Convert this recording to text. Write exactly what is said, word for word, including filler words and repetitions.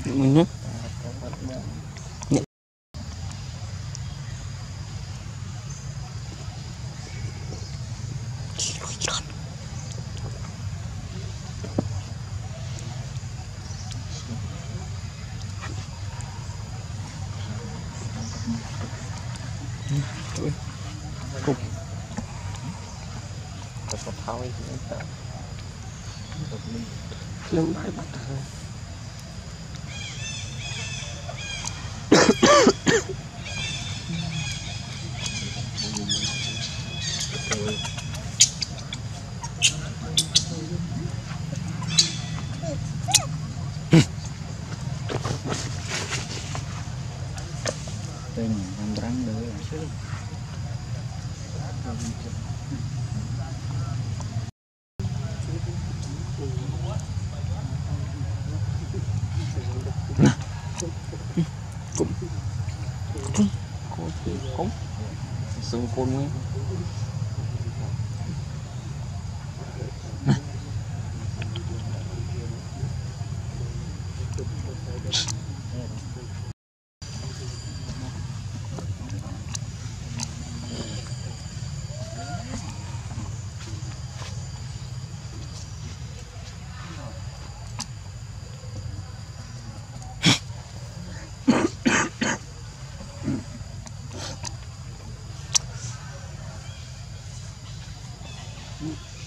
mình nhé. Cục có tháo lên bãi bắt tên con rắn đấy chứ. Cũng cũng cũng sừng côn nguyên Mm-hmm.